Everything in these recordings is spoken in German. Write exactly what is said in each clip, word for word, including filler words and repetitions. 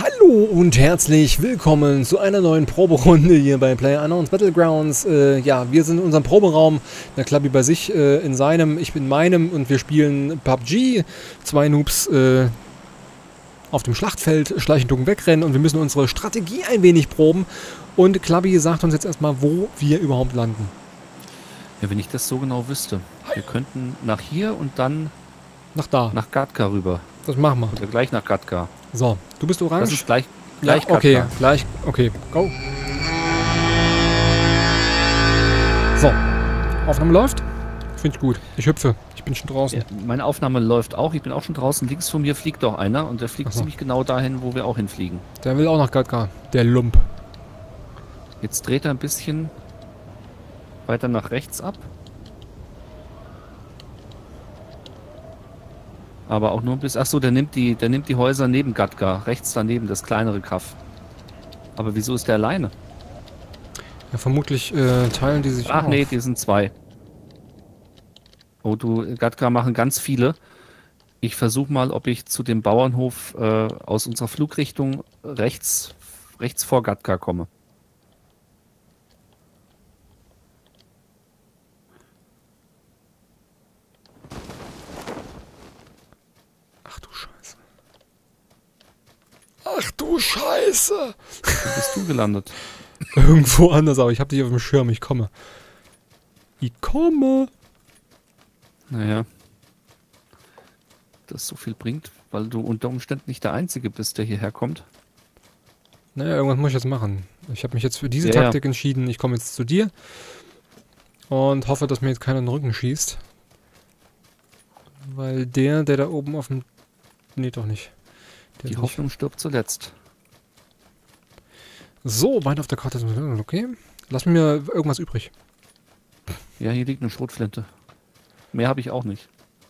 Hallo und herzlich willkommen zu einer neuen Proberunde hier bei PlayerUnknown's Battlegrounds. Äh, ja, wir sind in unserem Proberaum, der Klappi bei sich äh, in seinem, ich bin in meinem und wir spielen P U B G. Zwei Noobs äh, auf dem Schlachtfeld, schleichen, ducken, wegrennen und wir müssen unsere Strategie ein wenig proben. Und Klappi sagt uns jetzt erstmal, wo wir überhaupt landen. Ja, wenn ich das so genau wüsste. Wir könnten nach hier und dann nach da. Nach Gatka rüber. Das machen wir. Oder gleich nach Gatka. So, du bist orange? Das ist gleich, gleich ja, okay, Gatka. gleich, okay, go. So, Aufnahme läuft? Finde ich gut. Ich hüpfe. Ich bin schon draußen. Ja, meine Aufnahme läuft auch. Ich bin auch schon draußen. Links von mir fliegt doch einer und der fliegt so. ziemlich genau dahin, wo wir auch hinfliegen. Der will auch nach Gatka. Der Lump. Jetzt dreht er ein bisschen weiter nach rechts ab. Aber auch nur ein bisschen. Achso, der nimmt die, der nimmt die Häuser neben Gatka. Rechts daneben, das kleinere Kaff. Aber wieso ist der alleine? Ja, vermutlich äh, teilen die sich. Ach auf. nee, die sind zwei. Oh, du, Gatka machen ganz viele. Ich versuche mal, ob ich zu dem Bauernhof äh, aus unserer Flugrichtung rechts, rechts vor Gatka komme. Ach du Scheiße. Ach du Scheiße. Wo bist du gelandet? Irgendwo anders, aber ich habe dich auf dem Schirm. Ich komme. Ich komme. Naja. Das so viel bringt, weil du unter Umständen nicht der Einzige bist, der hierher kommt. Naja, irgendwas muss ich jetzt machen. Ich habe mich jetzt für diese ja, Taktik ja. entschieden. Ich komme jetzt zu dir. Und hoffe, dass mir jetzt keiner in den Rücken schießt. Weil der, der da oben auf dem... Nee, doch nicht. Der Die ist Hoffnung nicht. stirbt zuletzt. So, weit auf der Karte. Okay. Lass mir irgendwas übrig. Ja, hier liegt eine Schrotflinte. Mehr habe ich auch nicht.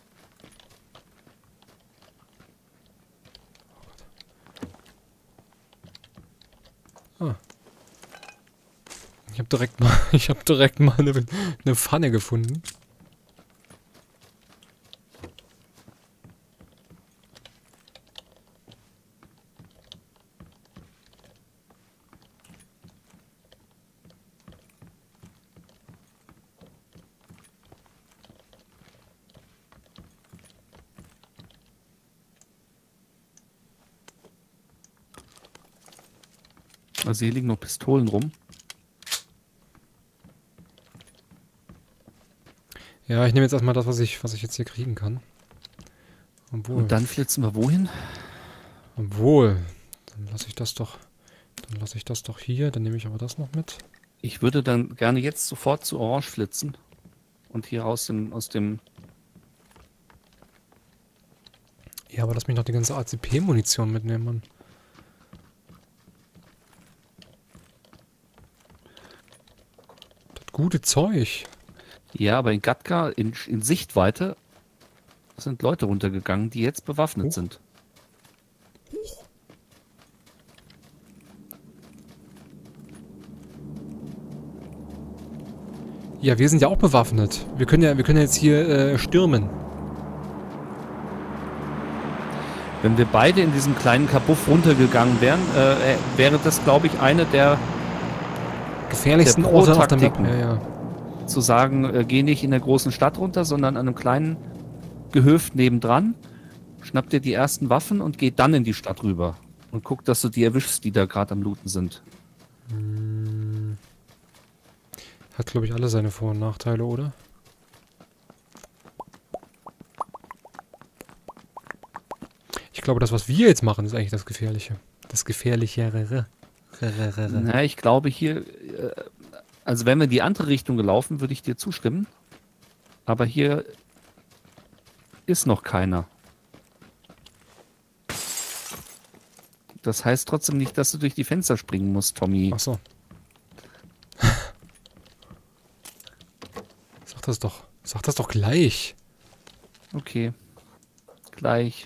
Ah. Ich habe direkt mal, ich habe direkt mal eine, eine Pfanne gefunden. Also hier liegen noch Pistolen rum. Ja, ich nehme jetzt erstmal das, was ich, was ich jetzt hier kriegen kann. Obwohl. Und dann flitzen wir wohin? Obwohl. Dann lasse ich das doch. Dann lasse ich das doch hier. Dann nehme ich aber das noch mit. Ich würde dann gerne jetzt sofort zu Orange flitzen. Und hier aus dem, aus dem... Ja, aber lass mich noch die ganze A C P-Munition mitnehmen, Mann. Das gute Zeug. Ja, aber in Gatka, in, in Sichtweite, sind Leute runtergegangen, die jetzt bewaffnet Oh. sind. Ja, wir sind ja auch bewaffnet. Wir können ja, wir können ja jetzt hier äh, stürmen. Wenn wir beide in diesem kleinen Kabuff runtergegangen wären, äh, wäre das, glaube ich, eine der Gefährlichsten Der Orte auf der Map. Pro-Taktiken. Ja, ja. zu sagen, äh, geh nicht in der großen Stadt runter, sondern an einem kleinen Gehöft nebendran, schnapp dir die ersten Waffen und geh dann in die Stadt rüber. Und guck, dass du die erwischst, die da gerade am Looten sind. Hm. Hat, glaube ich, alle seine Vor- und Nachteile, oder? Ich glaube, das, was wir jetzt machen, ist eigentlich das Gefährliche. Das Gefährlichere. Na, ich glaube hier, äh, also wenn wir in die andere Richtung gelaufen, würde ich dir zustimmen. Aber hier ist noch keiner. Das heißt trotzdem nicht, dass du durch die Fenster springen musst, Tommy. Ach so. Sag das doch. Sag das doch gleich. Okay. Gleich.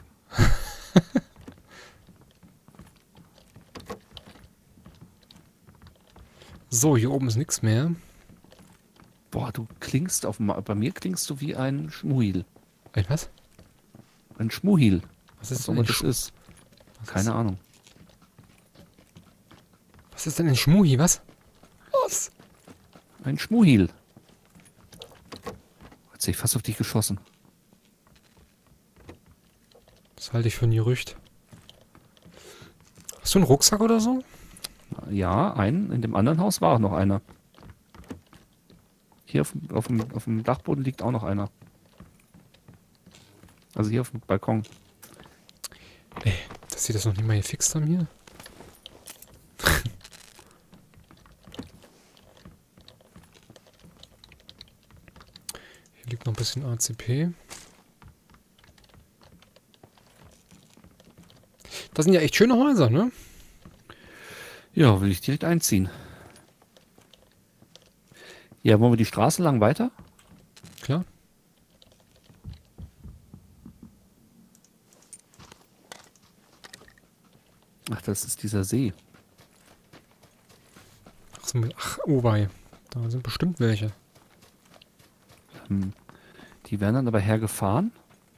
So, hier oben ist nichts mehr. Boah, du klingst auf bei mir klingst du wie ein Schmuhil. Ein was? Ein Schmuhil. Was Was ist auch immer ein das Sch ist. was Keine ist? Ahnung. Was ist denn ein Schmuhi, was? Was? Ein Schmuhil. Hat sich fast auf dich geschossen. Das halte ich für ein Gerücht. Hast du einen Rucksack oder so? Ja, ein. In dem anderen Haus war auch noch einer. Hier auf, dem- auf, dem, auf dem Dachboden liegt auch noch einer. Also hier auf dem Balkon. Ey, dass sie das noch nicht mal gefixt haben hier. Hier liegt noch ein bisschen A C P. Das sind ja echt schöne Häuser, ne? Ja, will ich direkt einziehen. Ja, wollen wir die Straße lang weiter? Klar. Ach, das ist dieser See. Ach, so, ach oh wei. Da sind bestimmt welche. Hm. Die werden dann aber hergefahren.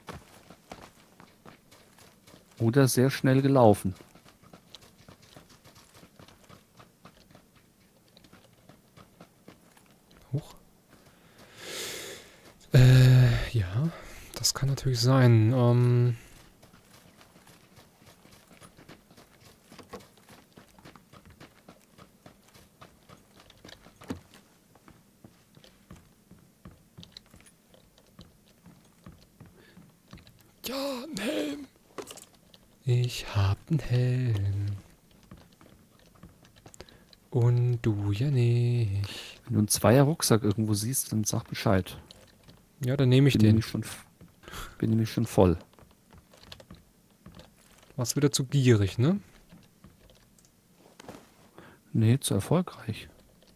Oder sehr schnell gelaufen. Hoch. Äh, ja. Das kann natürlich sein. Ähm... Ja, ein Helm. Ich hab einen Helm. Und du ja nicht. Wenn du einen Zweier-Rucksack irgendwo siehst, dann sag Bescheid. Ja, dann nehme ich Bin den. nämlich schon, bin nämlich schon voll. Warst wieder zu gierig, ne? Nee, zu erfolgreich.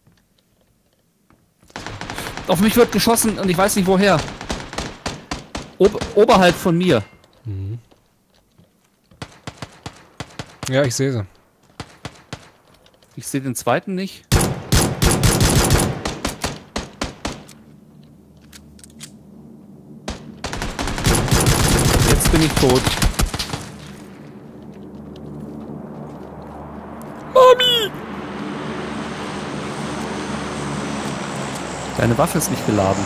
Auf mich wird geschossen und ich weiß nicht woher. Ober oberhalb von mir. Mhm. Ja, ich sehe sie. Ich sehe den zweiten nicht. Jetzt bin ich tot. Mami! Deine Waffe ist nicht geladen.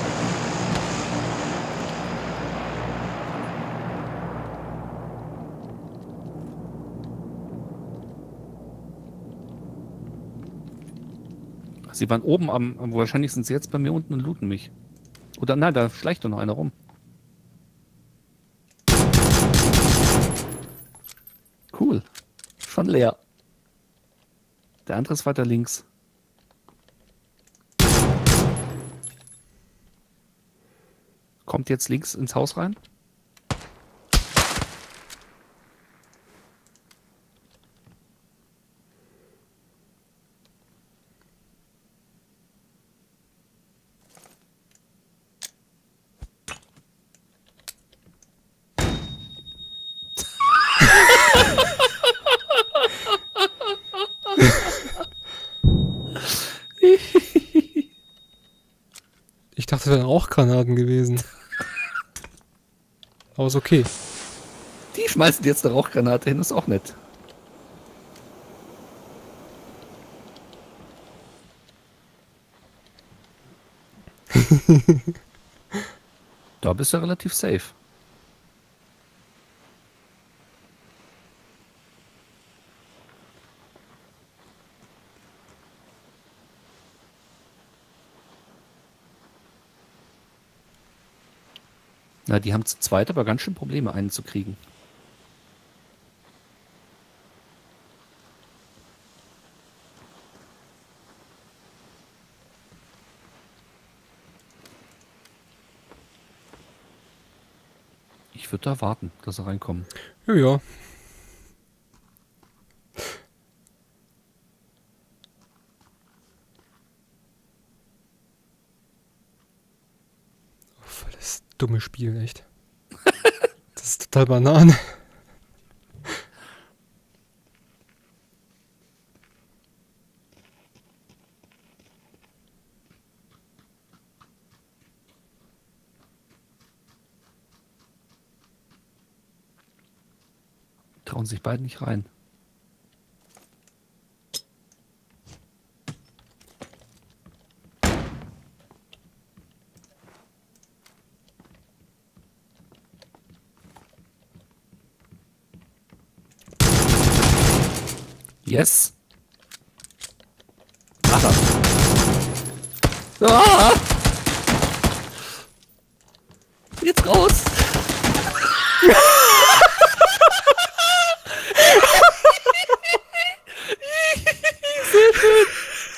Sie waren oben am, am, wahrscheinlich sind sie jetzt bei mir unten und looten mich. Oder nein, da schleicht doch noch einer rum. Cool. Schon leer. Der andere ist weiter links. Kommt jetzt links ins Haus rein. Ich dachte, das wären auch Granaten gewesen. Aber ist okay. Die schmeißen jetzt eine Rauchgranate hin, ist auch nett. Da bist du relativ safe. Na, die haben zu zweit aber ganz schön Probleme, einen zu kriegen. Ich würde da warten, dass sie reinkommen. Ja, ja. Oh, voll das dumme Spiel, echt. Das ist total Banane. Trauen sich beide nicht rein. Yes. Ach, ah! Jetzt raus. Sehr schön.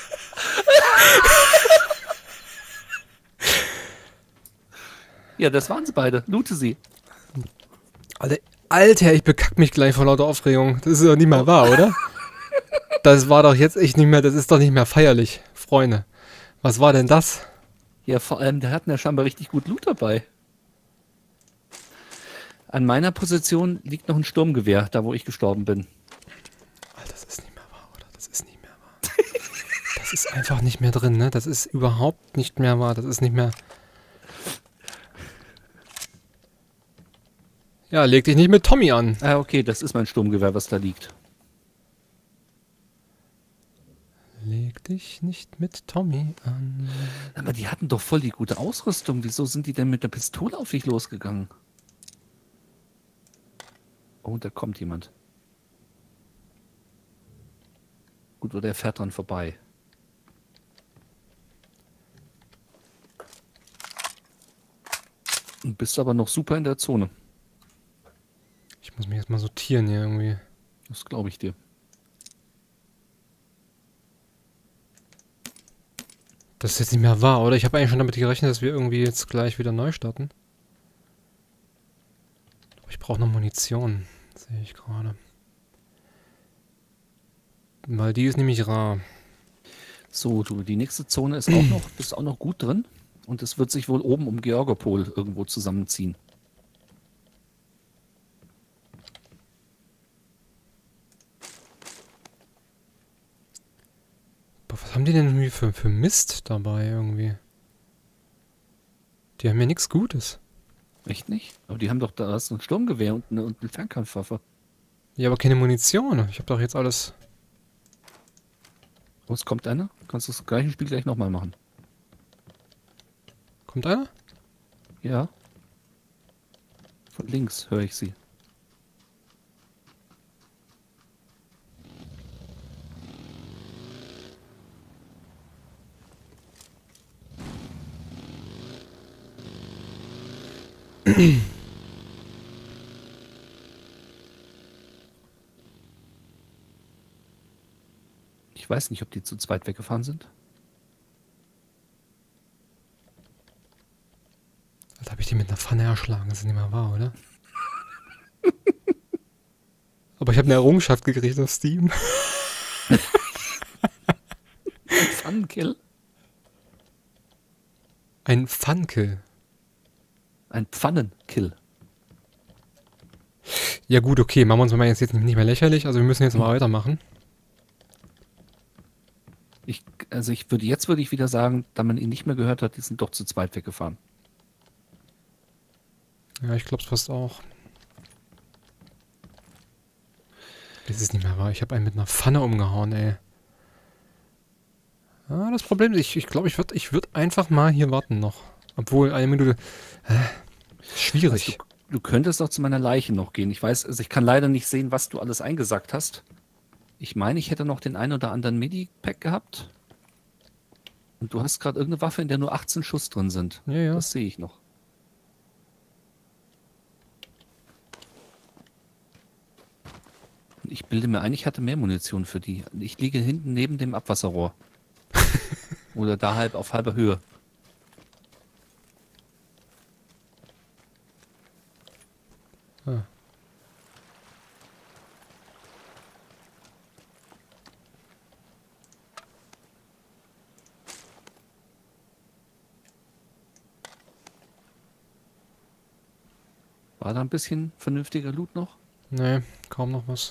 Ja, das waren sie beide. Loote sie. Alter, Alter, ich bekack mich gleich vor lauter Aufregung. Das ist doch nicht mehr wahr, oder? Das war doch jetzt echt nicht mehr, das ist doch nicht mehr feierlich, Freunde. Was war denn das? Ja, vor allem, der hatten ja scheinbar richtig gut Loot dabei. An meiner Position liegt noch ein Sturmgewehr, da wo ich gestorben bin. Alter, das ist nicht mehr wahr, oder? Das ist nicht mehr wahr. Das ist einfach nicht mehr drin, ne? Das ist überhaupt nicht mehr wahr. Das ist nicht mehr... Ja, leg dich nicht mit Tommy an. Ah, okay, das ist mein Sturmgewehr, was da liegt. Leg dich nicht mit Tommy an. Aber die hatten doch voll die gute Ausrüstung. Wieso sind die denn mit der Pistole auf dich losgegangen? Oh, da kommt jemand. Gut, oder er fährt dran vorbei. Du bist aber noch super in der Zone. Ich muss mich erstmal sortieren hier irgendwie. Das glaube ich dir. Das ist jetzt nicht mehr wahr, oder? Ich habe eigentlich schon damit gerechnet, dass wir irgendwie jetzt gleich wieder neu starten. Aber ich brauche noch Munition, sehe ich gerade. Weil die ist nämlich rar. So, du, die nächste Zone ist auch noch, bist auch noch gut drin. Und es wird sich wohl oben um Georgopol irgendwo zusammenziehen. Boah, was haben die denn irgendwie für, für Mist dabei irgendwie? Die haben ja nichts Gutes. Echt nicht? Aber die haben doch da hast ein Sturmgewehr und eine, und eine Fernkampfwaffe. Ja, aber keine Munition. Ich habe doch jetzt alles... Oh, es kommt einer. Kannst du das gleiche Spiel gleich nochmal machen. Kommt einer? Ja. Von links höre ich sie. Ich weiß nicht, ob die zu zweit weggefahren sind. Alter, habe ich die mit einer Pfanne erschlagen. Das ist nicht mehr wahr, oder? Aber ich habe eine Errungenschaft gekriegt auf Steam. Ein Pfannenkill? Ein Pfannkill. Ein Pfannenkill. Ja gut, okay, machen wir uns mal jetzt nicht mehr lächerlich. Also wir müssen jetzt mal weitermachen. Ich, also ich würde, jetzt würde ich wieder sagen, da man ihn nicht mehr gehört hat, die sind doch zu zweit weggefahren. Ja, ich glaube es fast auch. Das ist nicht mehr wahr. Ich habe einen mit einer Pfanne umgehauen, ey. Ah, das Problem ist, ich glaube, ich, glaub, ich würde ich würd einfach mal hier warten noch. Obwohl, eine Minute... Äh, schwierig. Also du, du könntest doch zu meiner Leiche noch gehen. Ich weiß, also ich kann leider nicht sehen, was du alles eingesackt hast. Ich meine, ich hätte noch den einen oder anderen Medipack gehabt. Und du hast gerade irgendeine Waffe, in der nur achtzehn Schuss drin sind. Ja, ja. Das sehe ich noch. Ich bilde mir ein, ich hatte mehr Munition für die. Ich liege hinten neben dem Abwasserrohr. Oder da halb auf halber Höhe. Ah. War da ein bisschen vernünftiger Loot noch? Nee, kaum noch was.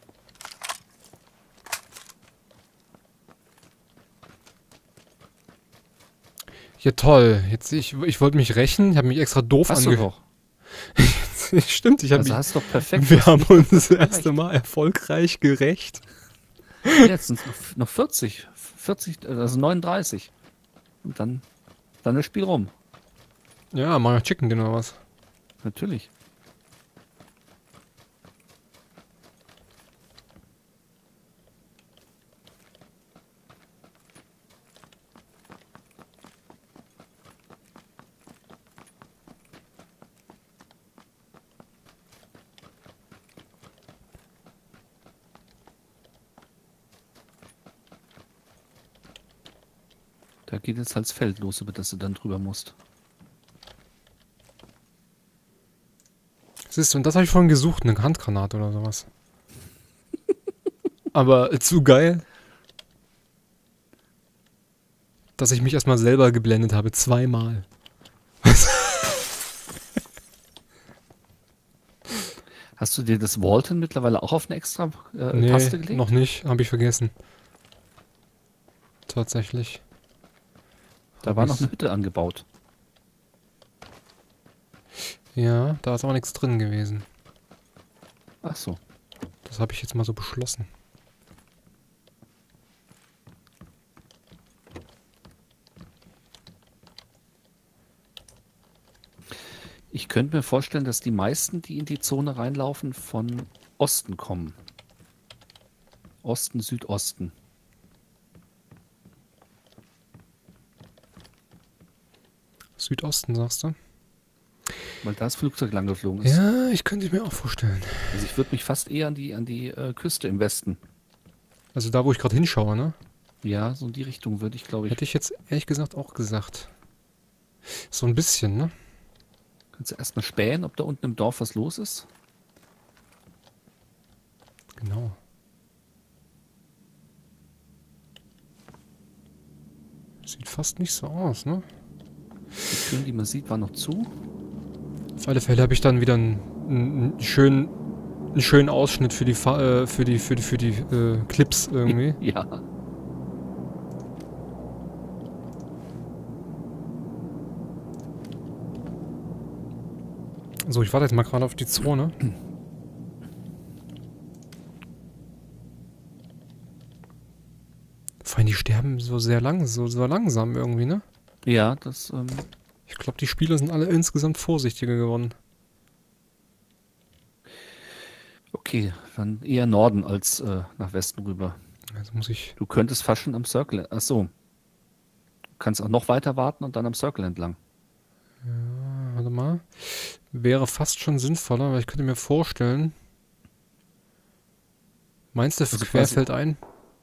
Ja toll, jetzt ich, ich wollte mich rächen, ich habe mich extra doof Hast du ange... doch. Stimmt, ich habe Also mich... hast du doch perfekt. Wir haben uns das erste Mal erfolgreich gerecht. Jetzt sind es noch, noch vierzig, vierzig, also neununddreißig. Und dann, dann das Spiel rum. Ja, mal Chicken Dinner oder was? Natürlich. Da geht jetzt halt das Feld los, über das du dann drüber musst. Siehst du, und das habe ich vorhin gesucht, eine Handgranate oder sowas. Aber äh, zu geil, dass ich mich erstmal selber geblendet habe, zweimal. Hast du dir das Walton mittlerweile auch auf eine extra äh, Nee, Taste gelegt? noch nicht, habe ich vergessen. Tatsächlich. Da war noch eine Hütte angebaut. Ja, da ist aber nichts drin gewesen. Ach so. Das habe ich jetzt mal so beschlossen. Ich könnte mir vorstellen, dass die meisten, die in die Zone reinlaufen, von Osten kommen. Osten, Südosten. Südosten, sagst du? Weil da das Flugzeug lang geflogen ist. Ja, ich könnte es mir auch vorstellen. Also ich würde mich fast eher an die, an die äh, Küste im Westen. Also da, wo ich gerade hinschaue, ne? Ja, so in die Richtung würde ich, glaube ich. Hätte ich jetzt ehrlich gesagt auch gesagt. So ein bisschen, ne? Kannst du erstmal spähen, ob da unten im Dorf was los ist? Genau. Sieht fast nicht so aus, ne? Die Türen, die man sieht, waren noch zu. Auf alle Fälle habe ich dann wieder einen, einen, schönen, einen schönen Ausschnitt für die Fa äh, für die für die für die äh, Clips irgendwie. Ja. So, ich warte jetzt mal gerade auf die Zone. Vor allem, die sterben so sehr lang, so, so langsam irgendwie, ne? Ja, das, ähm, Ich glaube, die Spieler sind alle insgesamt vorsichtiger geworden. okay, dann eher Norden als äh, nach Westen rüber. Also muss ich... Du könntest fast schon am Circle, ach so. Du kannst auch noch weiter warten und dann am Circle entlang. Ja, warte mal. Wäre fast schon sinnvoller, weil ich könnte mir vorstellen... Meinst du, das Also querfällt ein?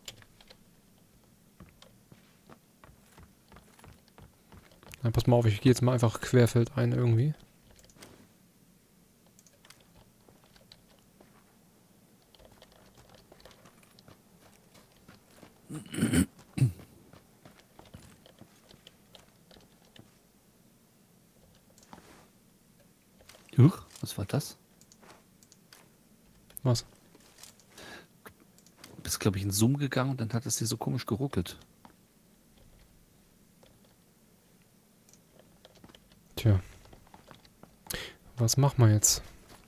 Nein, pass mal auf, ich gehe jetzt mal einfach querfeld ein irgendwie. Huch, was war das? Was? Du bist, glaube ich, in Zoom gegangen und dann hat es dir so komisch geruckelt. Tja. Was machen wir jetzt?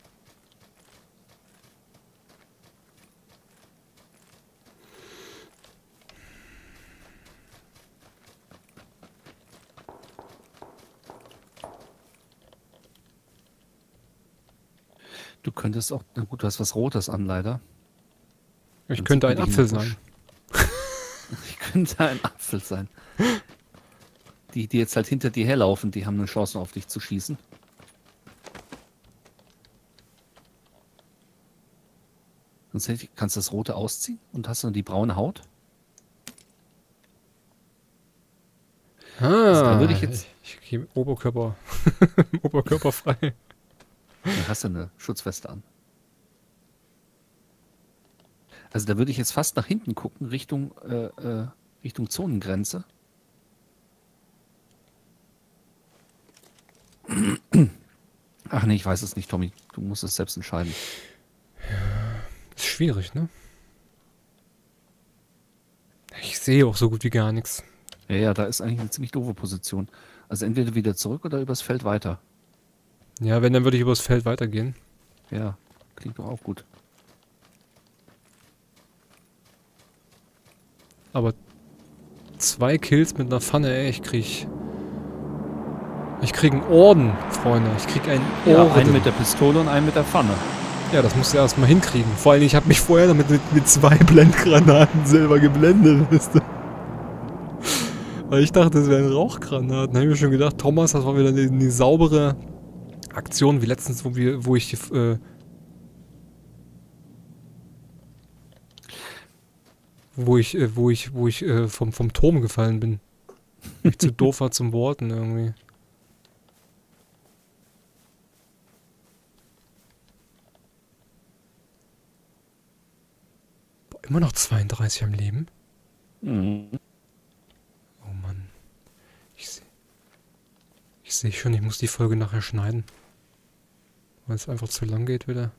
Du könntest auch, na gut, du hast was Rotes an, leider. Ich Dann könnte sieht ein man dich in Apfel dem sein. Busch. Ich könnte ein Apfel sein. Die, die jetzt halt hinter dir herlaufen, die haben eine Chance auf dich zu schießen. Sonst hätte ich- kannst du das Rote ausziehen und hast dann die braune Haut. Ah, Also da würde ich jetzt- Ich, ich gehe Oberkörper. Oberkörper frei. Dann hast du eine Schutzweste an. Also da würde ich jetzt fast nach hinten gucken, Richtung, äh, äh, Richtung Zonengrenze. Ach nee, ich weiß es nicht, Tommy. Du musst es selbst entscheiden. Ist schwierig, ne? Ich sehe auch so gut wie gar nichts. Ja, ja, da ist eigentlich eine ziemlich doofe Position. Also entweder wieder zurück oder übers Feld weiter. Ja, wenn, dann würde ich übers Feld weitergehen. Ja, klingt doch auch gut. Aber zwei Kills mit einer Pfanne, ey, ich krieg... Ich krieg einen Orden, Freunde. Ich krieg einen Ja, Orden. einen mit der Pistole und einen mit der Pfanne. Ja, das musst du erstmal hinkriegen. Vor allem, ich habe mich vorher damit mit, mit zwei Blendgranaten selber geblendet, wisst ihr? Weil ich dachte, das wären Rauchgranaten. Da habe ich mir schon gedacht, Thomas, das war wieder eine, eine saubere Aktion, wie letztens, wo wir, wo ich äh, wo ich, äh, wo ich, wo ich äh, vom, vom Turm gefallen bin. Ich zu doof war zum Worten irgendwie. Boah, immer noch zweiunddreißig am Leben? Mhm. Oh Mann. Ich sehe ich seh schon, ich muss die Folge nachher schneiden. Weil es einfach zu lang geht wieder.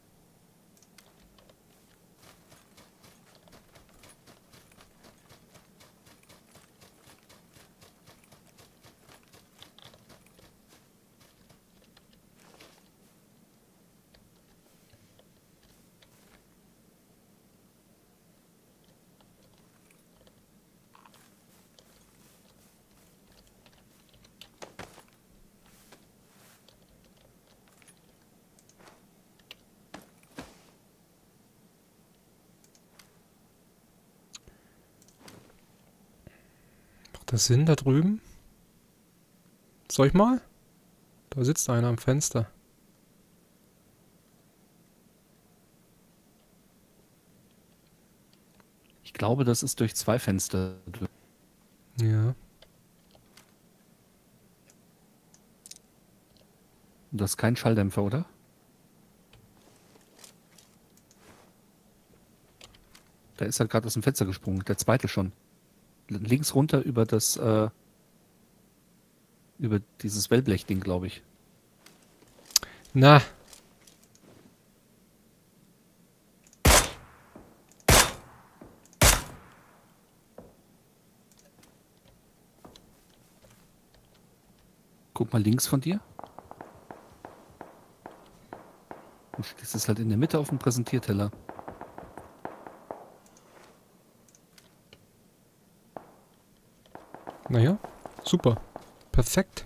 Das Sinn da drüben? Soll ich mal? Da sitzt einer am Fenster. Ich glaube, das ist durch zwei Fenster. Ja. Das ist kein Schalldämpfer, oder? Da ist er gerade aus dem Fenster gesprungen. Der zweite schon. Links runter über das, äh, über dieses Wellblechding, glaube ich. Na. Guck mal links von dir. Das ist halt in der Mitte auf dem Präsentierteller. Naja, super. Perfekt.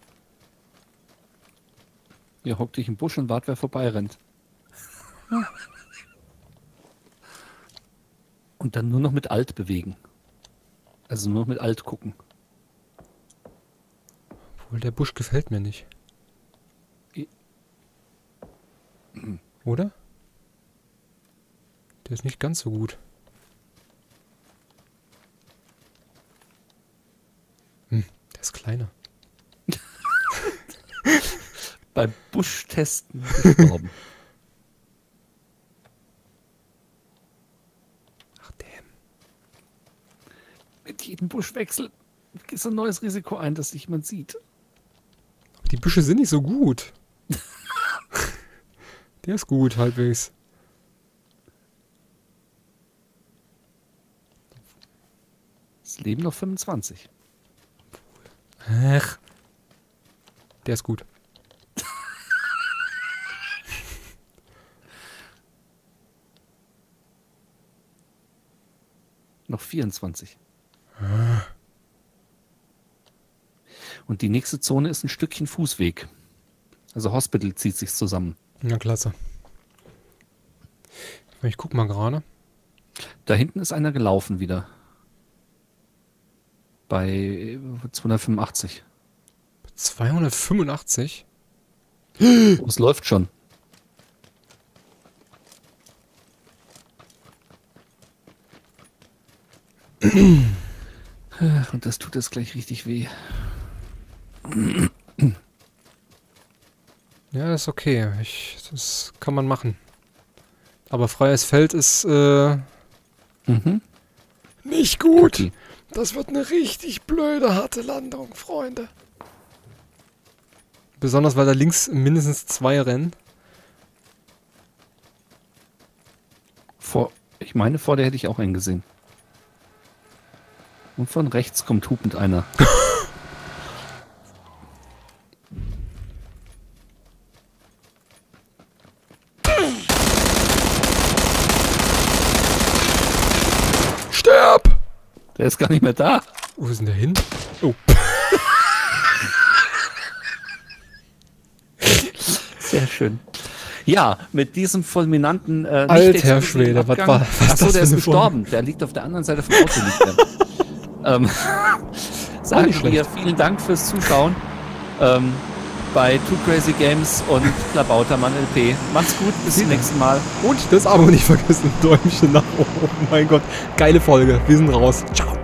Ihr hockt dich im Busch und wart, wer vorbeirennt. Ja. Und dann nur noch mit Alt bewegen. Also nur noch mit Alt gucken. Obwohl, der Busch gefällt mir nicht. I Oder? Der ist nicht ganz so gut. Hm, der ist kleiner. Beim Buschtesten gestorben. Ach, damn. Mit jedem Buschwechsel ist ein neues Risiko ein, dass sich jemand sieht. Aber die Büsche sind nicht so gut. Der ist gut, halbwegs. Es leben noch fünfundzwanzig. Ach. Der ist gut. Noch vierundzwanzig. Ah. Und die nächste Zone ist ein Stückchen Fußweg. Also Hospital zieht sich zusammen. Ja, klasse. Ich guck mal gerade. Da hinten ist einer gelaufen wieder. Bei zweihundertfünfundachtzig. zweihundertfünfundachtzig? Oh, es läuft schon. Und das tut jetzt gleich richtig weh. Ja, ist okay. Ich, das kann man machen. Aber freies Feld ist äh, Mhm. nicht gut. Okay. Das wird eine richtig blöde, harte Landung, Freunde. Besonders, weil da links mindestens zwei rennen. Vor, ich meine, vor der hätte ich auch einen gesehen. Und von rechts kommt hupend einer. Sterb! Der ist gar nicht mehr da. Wo ist denn der hin? Oh. Sehr schön. Ja, mit diesem fulminanten äh, nicht Alter explosiven Schwede, was Abgang- war- was Achso, das der für ist eine gestorben. Der liegt auf der anderen Seite vom Auto. Liegt der. ähm, sagen nicht wir schlecht. vielen Dank fürs Zuschauen ähm, bei Too Crazy Games und Klabautermann L P. Macht's gut, bis zum nächsten Mal. Und das Abo nicht vergessen. Däumchen nach oben. Oh mein Gott. Geile Folge. Wir sind raus. Ciao.